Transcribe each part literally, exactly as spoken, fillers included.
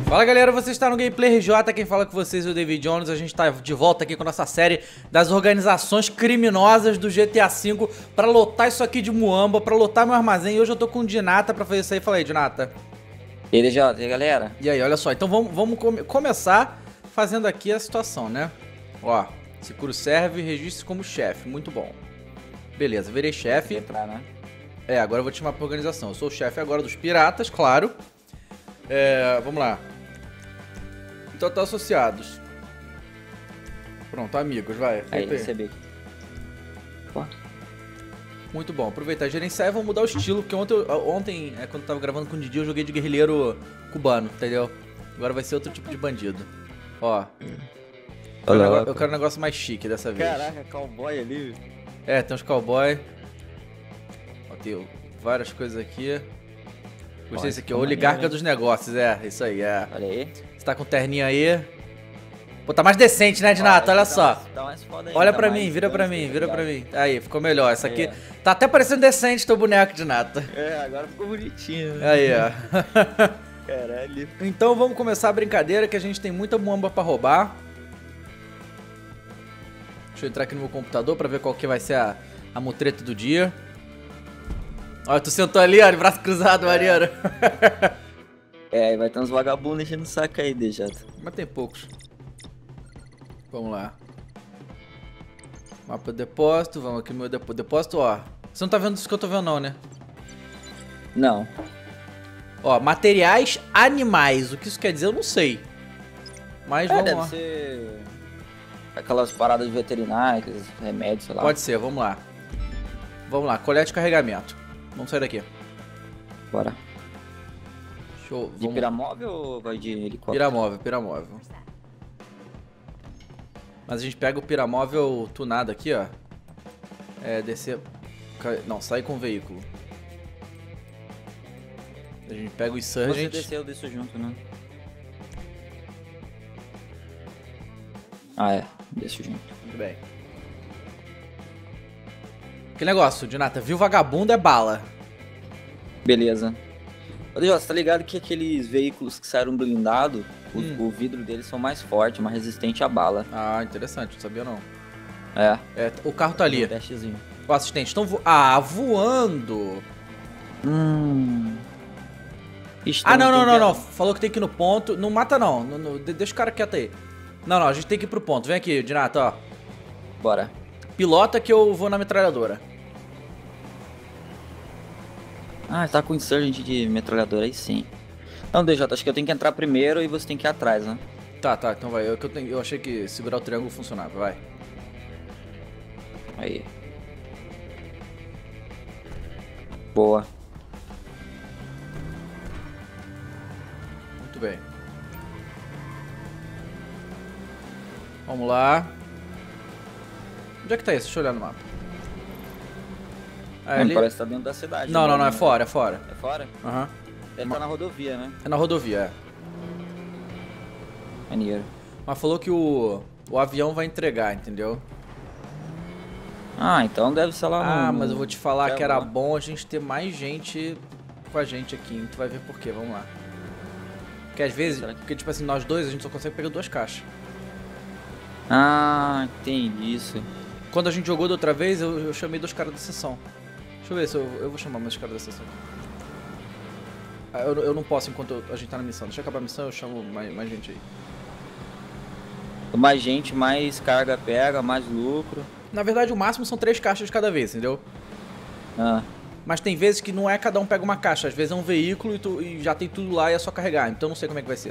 Fala galera, você está no Gameplay R J, quem fala com vocês é o David Jones. A gente está de volta aqui com a nossa série das organizações criminosas do G T A cinco para lotar isso aqui de muamba, para lotar meu armazém. E hoje eu tô com o Dinata para fazer isso aí. Fala aí, Dinata. E aí, D J, e aí, galera? E aí, olha só, então vamos, vamos come começar fazendo aqui a situação, né? Ó, Securo serve, registre como chefe, muito bom. Beleza, virei chefe. Entrar, né? É, agora eu vou te chamar pra organização. Eu sou o chefe agora dos piratas, claro. É, vamos lá. Total associados. Pronto, amigos, vai. Aí, Feita recebi. Pô. Muito bom. Aproveitar, gerenciar e vamos mudar o estilo, porque ontem, eu- ontem é, quando eu tava gravando com o Didi, eu joguei de guerrilheiro cubano, entendeu? Agora vai ser outro tipo de bandido. Ó. Eu quero, Olá, nego- eu quero um negócio mais chique dessa vez. Caraca, cowboy ali. É, tem uns cowboy. Ó, tem várias coisas aqui. Gostei Ó, desse aqui, ficou oligarca maneiro, dos negócios, é, isso aí, é. Olha aí. Você tá com terninho aí. Pô, tá mais decente, né, Dinata? Olha Dá só. mais- dá mais foda Olha ainda, pra mais mim, vira pra gangster, mim, tá vira pra ligado? mim. Aí, ficou melhor. Essa aqui É. tá até parecendo decente teu boneco, Dinata. É, agora ficou bonitinho. né? Aí, ó. Caralho. Então vamos começar a brincadeira que a gente tem muita muamba pra roubar. Deixa eu entrar aqui no meu computador pra ver qual que vai ser a, a mutreta do dia. Olha, tu sentou ali, ó, de braço cruzado, maneiro. É, vai ter uns vagabundos enchendo o saco aí, D J. Mas tem poucos. Vamos lá. Mapa depósito, vamos aqui no meu depó- depósito, ó. Você não tá vendo isso que eu tô vendo não, né? Não. Ó, materiais animais. O que isso quer dizer eu não sei. Mas É, vamos deve lá. ser aquelas paradas veterinárias, aqueles remédios, sei lá. Pode ser, vamos lá. Vamos lá, colete e carregamento. Vamos sair daqui. Bora. Show. De Vamos... piramóvel ou vai de helicóptero? Piramóvel, piramóvel. Mas a gente pega o piramóvel tunado aqui, ó. É, descer... Ca- Não, sai com o veículo. A gente pega o Você Insurgent. desceu disso junto, né? Ah, é. Desço junto. Muito bem. Que negócio, Dinata, viu vagabundo é bala. Beleza. Ô, D J, você tá ligado que aqueles veículos que saíram blindados, o, Hum. o vidro deles são mais forte, mais resistente à bala. Ah, interessante, não sabia não. É. É, o carro tá ali. Um testezinho. O assistente, estão vo... Ah, voando. Hum. Ixi, Ah, tem- não, não, tem não, que- não. Falou que tem que ir no ponto. Não mata, não. Não, não, de- Deixa o cara quieto aí. Não, não, a gente tem que ir pro ponto. Vem aqui, Dinata, ó. Bora. Pilota que eu vou na metralhadora. Ah, tá com insurgente de metralhadora aí sim. Não, D J, acho que eu tenho que entrar primeiro e você tem que ir atrás, né? Tá, tá, então vai. Eu, que eu, tenho- eu achei que segurar o triângulo funcionava, vai. Aí. Boa. Muito bem. Vamos lá. Onde é que tá isso? Deixa eu olhar no mapa. Ah, Hum, ali- Parece que tá dentro da cidade. Não, né? não, não, é fora, é fora. É fora? Aham. Ele tá na rodovia, né? É na rodovia, é. Maneiro. Mas falou que o, o avião vai entregar, entendeu? Ah, então deve ser lá no... Ah, mas eu vou te falar É, que era vamos lá. bom a gente ter mais gente com a gente aqui. Tu vai ver por quê, vamos lá. Porque às vezes, Será que- porque tipo assim, nós dois a gente só consegue pegar duas caixas. Ah, tem isso. Quando a gente jogou da outra vez, eu, eu chamei dois caras da sessão. Deixa eu ver se eu, eu vou chamar meus caras da sessão. Ah, eu, eu não posso enquanto eu- a gente tá na missão. Deixa eu acabar a missão, eu chamo mais, mais gente aí. Mais gente, mais carga pega, mais lucro. Na verdade, o máximo são três caixas de cada vez, entendeu? Ah, Mas tem vezes que não é cada um pega uma caixa. Às vezes é um veículo e, tu- e já tem tudo lá e é só carregar. Então eu não sei como é que vai ser.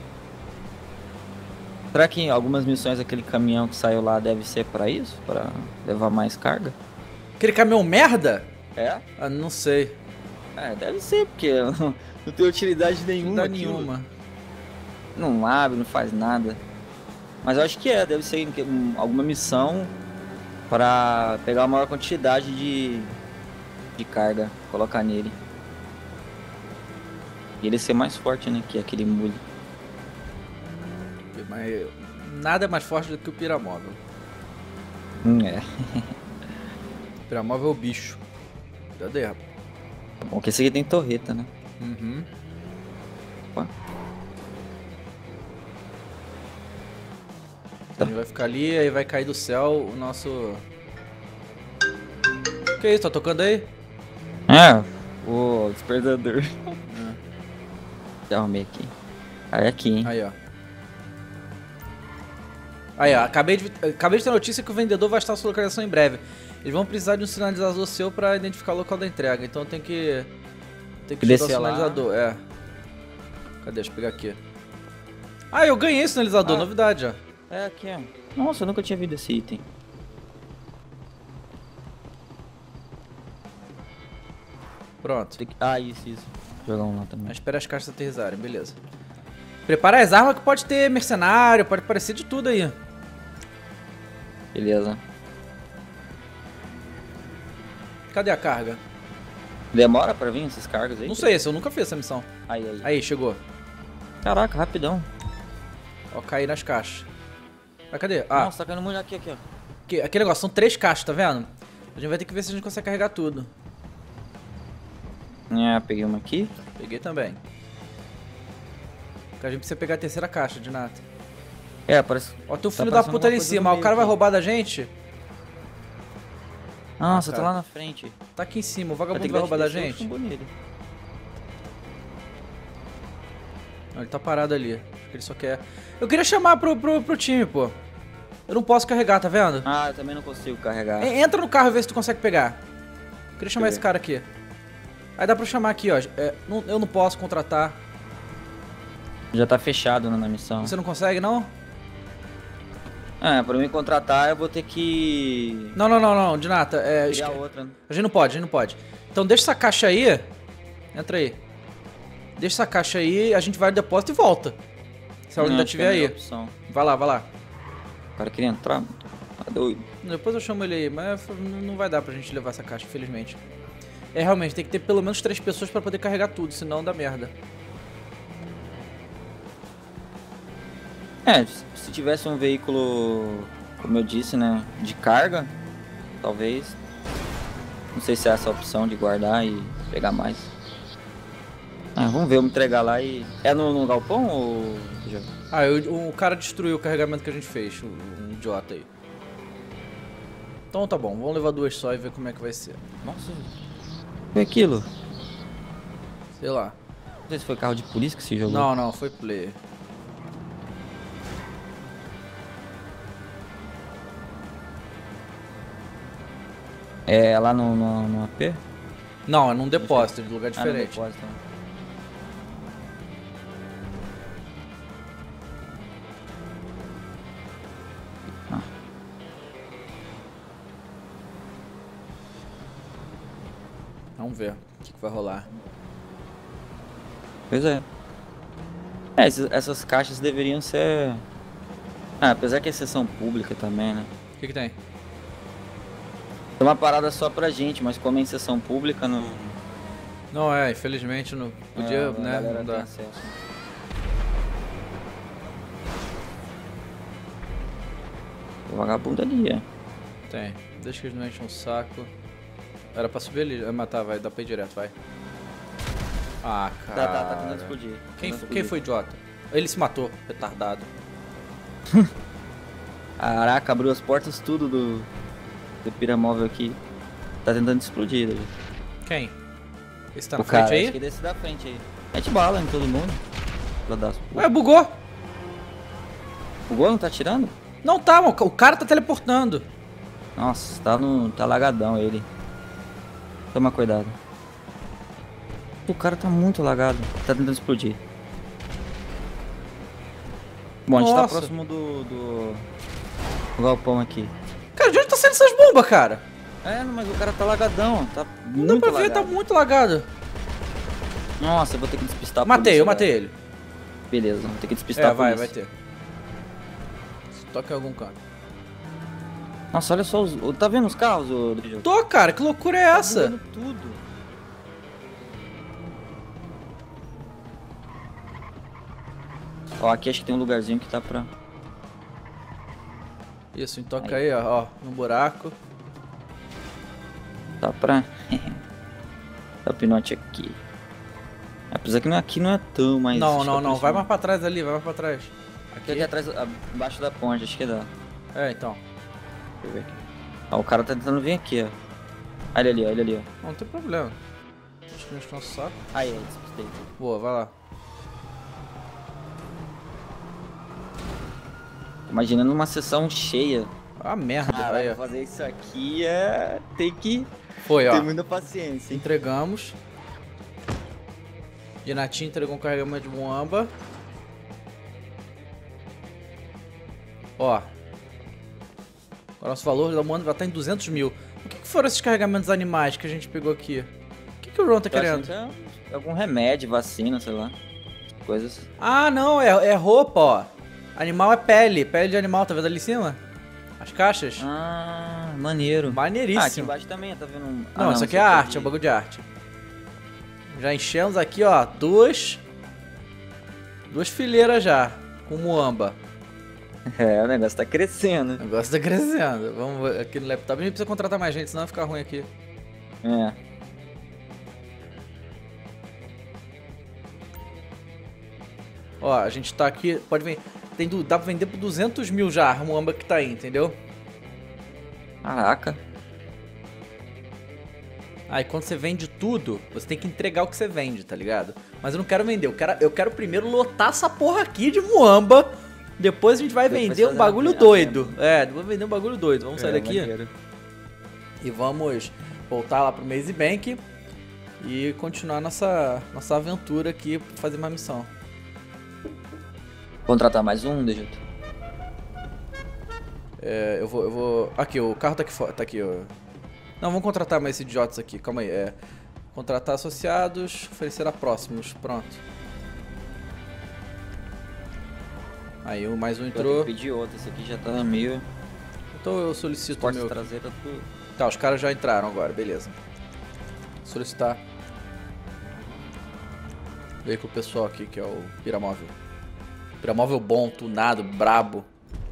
será que em algumas missões aquele caminhão que saiu lá deve ser pra isso? Pra levar mais carga? Aquele caminhão merda? É? Ah, não sei. É, deve ser, porque não, não tem utilidade nenhuma. Não dá aquilo. nenhuma. Não abre, não faz nada. Mas eu acho que é, deve ser em que- um- alguma missão pra pegar uma maior quantidade de, de carga, colocar nele. E ele ser mais forte, né, que aquele mule. Mas nada é mais forte do que o piramóvel. Hum, é. O piramóvel é o bicho. Cadê, rapaz? Bom que esse aqui tem torreta, né? Uhum. Opa. A gente vai ficar ali, aí vai cair do céu o nosso... Que isso, tá tocando aí? É, o despertador. É. Já arrumei aqui. Aí aqui, hein? Aí, ó. Aí, ó. Acabei de, acabei de ter notícia que o vendedor vai estar à sua localização em breve. Eles vão precisar de um sinalizador seu pra identificar o local da entrega. Então tem que... Tem que chutar o sinalizador, é. Cadê? Deixa eu pegar aqui. Ah, eu ganhei esse sinalizador, ah, novidade, ó. É, aqui, ó. Nossa, eu nunca tinha visto esse item. Pronto. Que... Ah, isso, isso. Jogar um lá também. Mas espera as caixas aterrissarem, beleza. Prepara as armas que pode ter mercenário, pode aparecer de tudo aí. Beleza. Cadê a carga? Demora pra vir esses cargos aí? Não sei, eu nunca fiz essa missão. Aí, aí. Aí, chegou. Caraca, rapidão. Ó, cair nas caixas. Ah, cadê? Ah. Nossa, tá caindo muito aqui, aqui, ó. Aqui, aquele negócio, são três caixas, tá vendo? A gente vai ter que ver se a gente consegue carregar tudo. É, peguei uma aqui. Peguei também. Porque a gente precisa pegar a terceira caixa de nata. É, parece... Ó, tem o filho da puta ali em cima. O cara vai roubar da gente? Nossa, ah, tá lá na frente. Tá aqui em cima. O vagabundo vai, vai roubar da gente? Não, ele tá parado ali. Acho que ele só quer... Eu queria chamar pro, pro, pro time, pô. Eu não posso carregar, tá vendo? Ah, eu também não consigo carregar. Entra no carro e vê se tu consegue pegar. Eu queria chamar esse cara aqui. Aí dá pra chamar aqui, ó. É, não, eu não posso contratar. Já tá fechado, né, na missão. Você não consegue, não? É, pra me contratar eu vou ter que... Não, não, não, não, de nata. É, esque... outra. A gente não pode, a gente não pode. Então deixa essa caixa aí. Entra aí. Deixa essa caixa aí, a gente vai no depósito e volta. Se ela ainda estiver aí. Opção. Vai lá, vai lá. O cara queria entrar? Tá doido. Depois eu chamo ele aí, mas não vai dar pra gente levar essa caixa, infelizmente. É, realmente, tem que ter pelo menos três pessoas pra poder carregar tudo, senão dá merda. É, se tivesse um veículo, como eu disse, né, de carga, talvez. Não sei se é essa a opção de guardar e pegar mais. Ah, vamos ver, vamos entregar lá e... É no, no galpão ou... Ah, eu, o cara destruiu o carregamento que a gente fez, um idiota aí. Então tá bom, vamos levar duas só e ver como é que vai ser. Nossa, foi aquilo? Sei lá. Não sei se foi carro de polícia que se jogou. Não, não, foi player. É lá no, no, no A P? Não, é num depósito, de lugar diferente. Ah, no depósito. Ah. Vamos ver o que, que vai rolar. Pois é. É, essas, essas caixas deveriam ser... Ah, apesar que é sessão pública também, né? O que que tem? É uma parada só pra gente, mas como é em sessão pública, não... Não, é, infelizmente não podia, é, né, não dá. O vagabundo ali, é. Tem, deixa que eles não enchem um saco. Era pra subir ali, vai matar, vai, dá pra ir direto, vai. Ah, cara. Tá, tá, tá tentando explodir. Quem, explodir. Quem foi idiota? Ele se matou, retardado. Caraca, abriu as portas tudo do, do piramóvel aqui. Tá tentando explodir. Ali. Quem? Esse tá na o frente cara, aí? Acho que desse da frente aí. Mete bala em todo mundo. Ué, bugou. Bugou? Não tá atirando? Não tá, mano. O cara tá teleportando. Nossa, tá, no, tá lagadão ele. Toma cuidado. O cara tá muito lagado. Tá tentando explodir. Bom, a gente Nossa. tá próximo do, do, do galpão aqui. Cara, de onde tá saindo essas bombas, cara? É, mas o cara tá lagadão. Tá Não dá pra ver, lagado. tá muito lagado. Nossa, eu vou ter que despistar a Matei, polícia, eu matei velho. ele. Beleza, vou ter que despistar É, a vai, polícia. vai ter. Toca em algum canto. Nossa, olha só os... Tá vendo os carros, ô Rodrigo? Tô, cara, que loucura é essa? Tá tudo. Ó, aqui acho que tem um lugarzinho que tá pra... Isso, toca aí, aí ó, ó, no buraco. Tá pra... Tá o pinote aqui. Apesar que não, aqui não é tão mais... Não, não, não, vai mais pra trás ali, vai mais pra trás. Aqui, aqui atrás, abaixo da ponte, acho que dá. É, então. Deixa eu ver aqui. Ah, o cara tá tentando vir aqui, ó. Olha ele ali, olha ali, ó. Não, não tem problema. Acho que a nosso saco. Aí, aí, despistei. Boa, vai lá. Imaginando uma sessão cheia. Ah, merda. Cara, Aí, ó. fazer isso aqui é... Tem que Foi, ó. ter muita paciência, hein? Entregamos. Dinati entregou um carregamento de muamba. Ó. O nosso valor da muamba vai estar em duzentos mil. O que, que foram esses carregamentos animais que a gente pegou aqui? O que, que o Ron tá Eu querendo? acho que é algum remédio, vacina, sei lá. Coisas. Ah, não. É, é roupa, ó. Animal é pele. Pele de animal. Tá vendo ali em cima? As caixas. Ah, maneiro. Maneiríssimo. Ah, aqui embaixo também, tá vendo? Um... Não, ah, isso aqui é arte, é um bagulho de arte. Já enchemos aqui, ó, duas... Duas fileiras já, com muamba. É, o negócio tá crescendo. O negócio tá crescendo. Vamos ver aqui no laptop. A gente precisa contratar mais gente, senão vai ficar ruim aqui. É. Ó, a gente tá aqui, pode ver, tem, du- dá pra vender por duzentos mil já a muamba que tá aí, entendeu? Caraca. Aí quando você vende tudo, você tem que entregar o que você vende, tá ligado? Mas eu não quero vender, eu quero, eu quero primeiro lotar essa porra aqui de muamba. Depois a gente vai Depois vender um fazer bagulho a- a doido. venda. É, depois vender um bagulho doido. Vamos sair É, daqui maneiro. e vamos voltar lá pro Maze Bank e continuar nossa, nossa aventura aqui pra fazer uma missão. Contratar mais um, D J? É, eu vou, eu vou... Aqui, o carro tá aqui fora, tá aqui, ó. Não, vamos contratar mais esses idiotas aqui, calma aí. É, contratar associados, oferecer a próximos, pronto. Aí, um, mais um Eu tenho entrou. que pedir outro, esse aqui já tá meio... Então eu solicito o Porta meu... traseira, tudo. Tá, os caras já entraram agora, beleza. Solicitar. Veículo pessoal aqui, que é o Piramóvel. Piramóvel bom, tunado, brabo.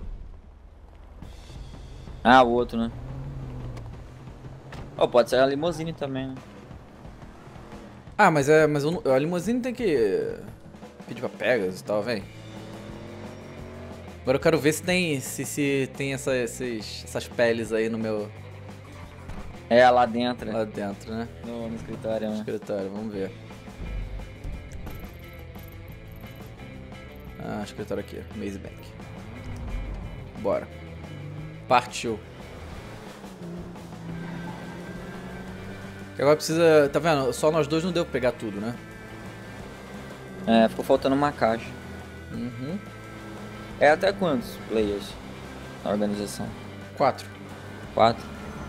Ah, o outro, né? Oh, pode ser a limousine também, né? Ah, mas é, mas eu não- a limusine tem que pedir pra Pegasus e tal, vem. Agora eu quero ver se tem, se, se tem essa, esses, essas peles aí no meu, É, lá dentro, lá dentro, né? no, no escritório, No né? escritório, vamos ver. Ah, escritório aqui, Maze Bank. Bora. Partiu. E agora precisa, tá vendo? Só nós dois não deu pra pegar tudo, né? É, ficou faltando uma caixa. Uhum. É até quantos players na organização? Quatro. Quatro?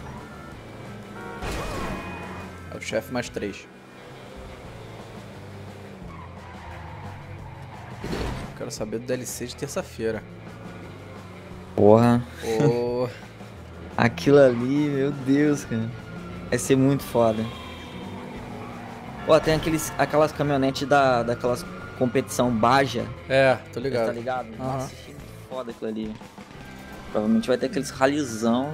É o chefe mais três. Quero saber do D L C de terça-feira. Porra. Ô, Aquilo ali, meu Deus, cara. Vai ser muito foda. Pô, tem aqueles, aquelas caminhonetes da, daquelas competição Baja. é, tô Tá ligado. ligado? Aham. Nossa, achei muito foda aquilo ali. Provavelmente vai ter aqueles ralizão.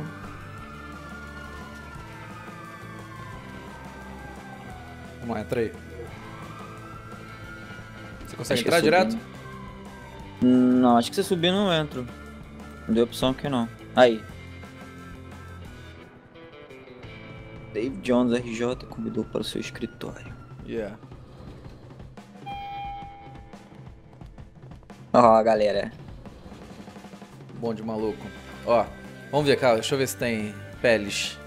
Vamos lá, entra aí. Você consegue Acho que entrar é direto? subindo. Não, acho que você subir não entro. Não deu opção aqui não. Aí. Dave Jones, R J, convidou para o seu escritório. Yeah. Ó, galera. Bom de maluco. Ó, vamos ver, cara. Deixa eu ver se tem peles.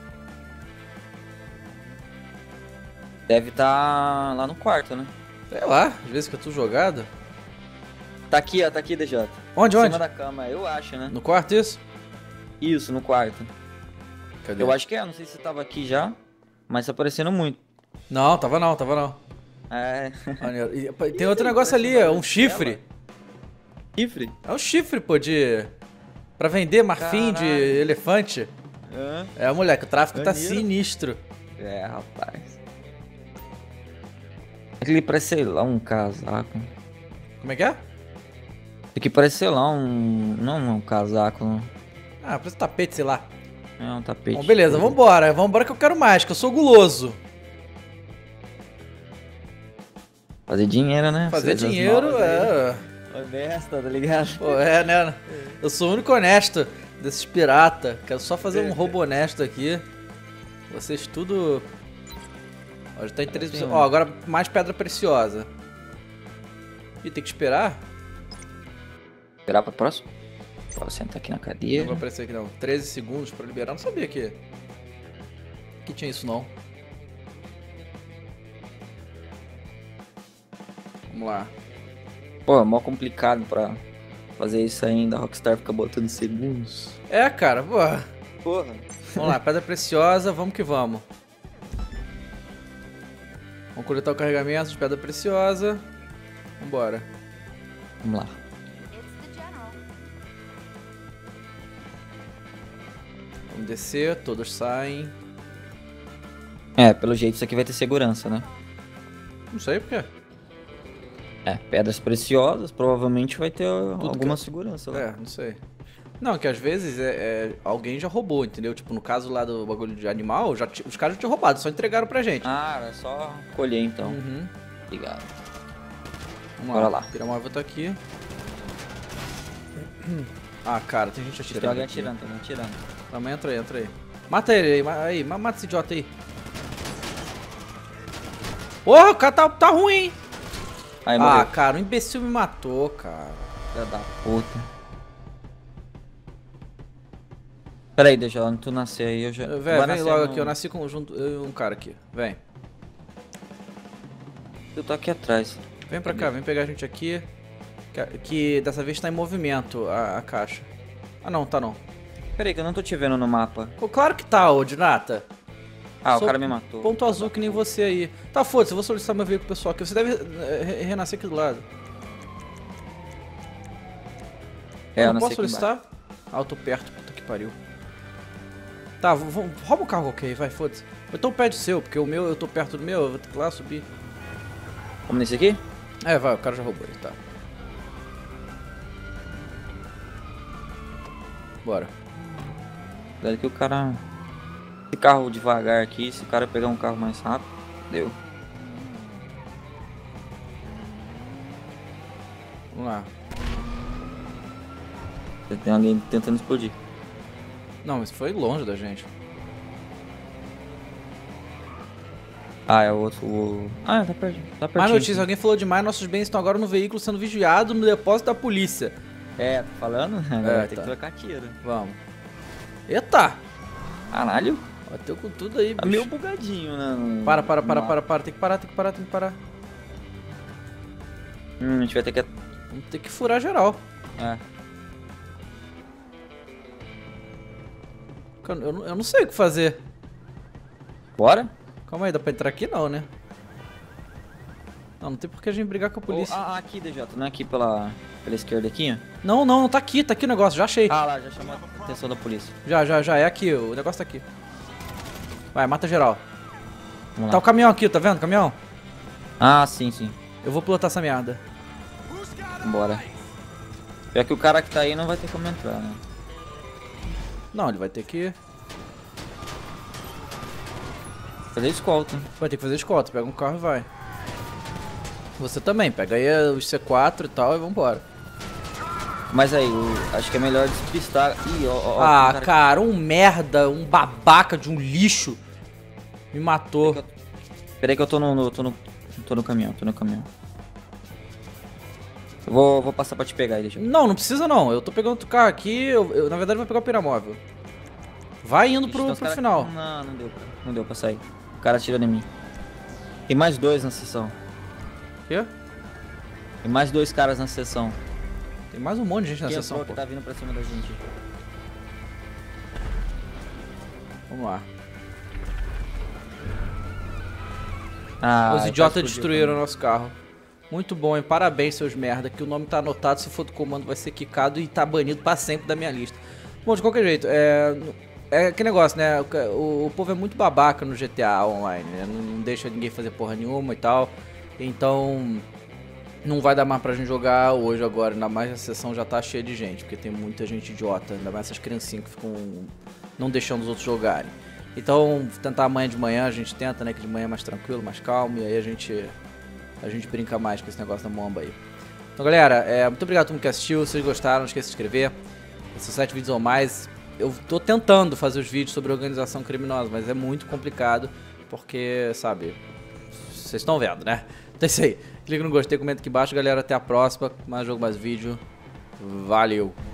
Deve estar lá no quarto, né? Sei lá, às vezes que eu tô jogado. Tá aqui, ó, tá aqui, D J. Onde, Em onde? cima da cama, eu acho, né? No quarto isso? Isso, no quarto. Cadê? Eu acho que é, não sei se tava aqui já, mas tá aparecendo muito. Não, tava não, tava não. É. Maneiro. E, pô, tem outro negócio ali, é um chifre. Chifre? É um chifre, pô, de... Pra vender marfim de Caralho. elefante. Hã? É, moleque, o tráfico tá Maneiro. sinistro. É, rapaz. Aquele parece, sei lá, um casaco. Como é que é? Aqui parece, sei lá, um... Não um casaco, não. Ah, parece tapete, sei lá. É um tapete. Bom, beleza, vambora. Vambora que eu quero mais, que eu sou guloso. Fazer dinheiro, né? Fazer Coisas dinheiro novas aí. é... Honesta, tá ligado? Pô, é, né? Eu sou o único honesto. desses pirata. Quero só fazer um roubo honesto aqui. Vocês tudo... Ó, já tá em treze por cento. Ó, agora mais pedra preciosa. Ih, tem que esperar? Esperar pra próximo? Pra sentar aqui na cadeira. Não vai aparecer aqui não. treze segundos pra liberar. Não sabia que... Que tinha isso não. Vamos lá. Pô, é mó complicado pra fazer isso ainda. A Rockstar fica botando segundos. É, cara, porra. Porra. Vamos lá, pedra preciosa, vamos que vamos. Vamos coletar o carregamento de pedra preciosa. Vambora. Vamos lá. Vamos descer, todos saem. É, pelo jeito isso aqui vai ter segurança, né? Não sei por quê. É, pedras preciosas, provavelmente vai ter alguma que... segurança lá. É, não sei. Não, que às vezes é, é, alguém já roubou, entendeu? Tipo, no caso lá do bagulho de animal, já t... os caras já tinham roubado, só entregaram pra gente. Ah, era só colher então. Uhum. Obrigado. Vamos Bora lá. lá. Piramóvel tá aqui. Ah, cara, tem gente atirando. Tem alguém aqui. atirando, tem alguém atirando. Também entra aí, entra aí. Mata ele aí, ma- aí, ma- mata esse idiota aí. Porra, o cara tá, tá ruim, hein? Aí, Ah, morreu. cara, o imbecil me matou, cara. Filha da puta. Pera aí, deixa eu tu nascer aí, eu já... Véi, vai vem nascer logo no- aqui, eu nasci com junto, eu e um cara aqui. Vem. Eu tô aqui atrás. Vem pra cá, vem pegar a gente aqui. Que, que dessa vez tá em movimento a, a caixa. Ah não, tá não. Pera aí, que eu não tô te vendo no mapa. Pô, claro que tá, ô Dinata. Ah, Sou o cara me matou. Ponto azul que nem você aí. Tá, foda-se, eu vou solicitar meu veículo pessoal aqui. Você deve eh, re- renascer aqui do lado. É, eu não não posso sei que solicitar? Ah, eu tô perto, puta que pariu. Tá, v- v- rouba um carro qualquer aí, vai, foda-se. Ou então pede o seu, porque o meu, eu tô perto do meu, eu vou ter que ir lá subir. Vamos nesse aqui? É, vai, o cara já roubou ele, tá. Bora. Daí que o cara... Esse carro devagar aqui, se o cara pegar um carro mais rápido, deu. Vamos lá. Tem alguém tentando explodir. Não, mas foi longe da gente. Ah, é o outro... O... Ah, tá perto. Tá pertinho. Mais notícia, alguém falou demais, nossos bens estão agora no veículo sendo vigiados no depósito da polícia. É, tá falando? Agora tem tá. que trocar tiro. Vamos. Eita! Caralho. Bateu com tudo aí, Tá bicho. meio bugadinho, né? no- Para, para, para, no para, para. Tem que parar, tem que parar, tem que parar. Hum, a gente vai ter que... Vamos ter que furar geral. É. Eu, eu, não- eu não sei o que fazer. Bora? Calma aí, dá pra entrar aqui não, né? Não, não tem por que a gente brigar com a polícia. Oh, ah, aqui, D J, não é aqui pela, pela esquerda aqui, ó? Não, não, não, tá aqui, tá aqui o negócio, já achei. Ah lá, já chamou a atenção da polícia. Já, já, já, é aqui, o negócio tá aqui. Vai, mata geral. Vamos Tá lá. o caminhão aqui, tá vendo o caminhão? Ah, sim, sim. Eu vou pilotar essa merda. Bora. Pior que o cara que tá aí não vai ter como entrar, né? Não, ele vai ter que... Fazer escolta. Vai ter que fazer escolta, pega um carro e vai. Você também, pega aí os C quatro e tal e vambora. Mas aí, o- acho que é melhor despistar. Ih, ó, ó, ó, Ah, tem um cara, um merda, um babaca de um lixo me matou. que- Pera aí que eu tô no, no- tô no. tô no caminhão, tô no caminhão. Eu vou, vou passar pra te pegar aí, deixa eu... Não, não precisa não, eu tô pegando outro carro aqui, eu, eu, na verdade vou pegar o piramóvel. Vai indo Ixi, pro, tem uns pro cara- final. Não, não deu, não deu pra sair. O cara atirando em mim. Tem mais dois na sessão. Quê? Tem mais dois caras na sessão. Tem mais um monte de gente na Quem sessão, entrou pô. que tá vindo pra cima da gente? Vamos lá. Ah, Os vai idiotas explodir destruíram o também. nosso carro. Muito bom, hein? Parabéns, seus merda. Que o nome tá anotado, se for do comando vai ser quicado e tá banido pra sempre da minha lista. Bom, de qualquer jeito, é... É que negócio, né? O, o povo é muito babaca no G T A Online, né? Não, não deixa ninguém fazer porra nenhuma e tal. Então... Não vai dar mais pra gente jogar hoje agora, ainda mais a sessão já tá cheia de gente, porque tem muita gente idiota, ainda mais essas criancinhas que ficam não deixando os outros jogarem. Então, tentar amanhã de manhã, a gente tenta, né, que de manhã é mais tranquilo, mais calmo, e aí a gente a gente brinca mais com esse negócio da momba aí. Então, galera, é, muito obrigado a todo mundo que assistiu, se vocês gostaram, não esqueça de se inscrever. Esses sete vídeos ou mais. Eu tô tentando fazer os vídeos sobre organização criminosa, mas é muito complicado, porque, sabe, vocês estão vendo, né? Então é isso aí. Clica no gostei, comenta aqui embaixo, galera. Até a próxima. Mais jogo, mais vídeo. Valeu!